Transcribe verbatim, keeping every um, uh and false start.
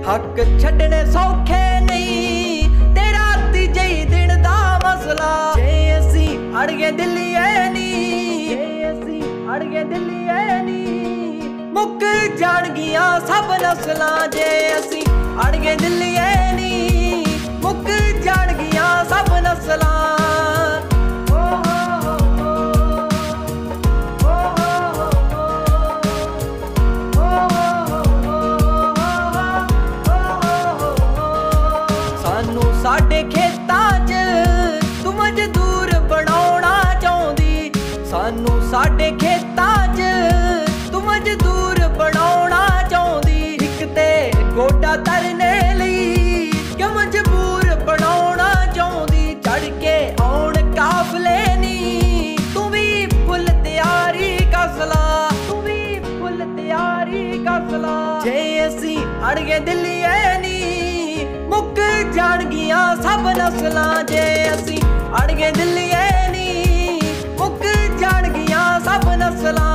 हक छड्डने सौखे नहीं, तेरा तीजे दिन दा मसला। जे असी अड़ गए दिल्लीए नी, जे असी अड़ गए दिल्लीए नी, मुक जाणगियां सब नस्लां। जे असी अड़ गए दिल्लीए नी, मुक जाणगियां सब नस्लां। सानू साडे खेतां च तू मजदूर बनाउणा चाहुंदी, सानू साडे खेतां च तू मजदूर बनाउणा चाहुंदी। इक ते गोडा तरने लई कि मजबूर बनाउणा चाहुंदी। चढ़ के आउण काफले नी, तू भी फुल तैयारी कसला, तू भी फुल तैयारी कसला। जे असी अड़ गए दिल्लीए नी, मुक जाणगियां सब नस्लां। जे असी अड़ गए दिल्लीए नी, मुक जाणगियां सब नस्लां।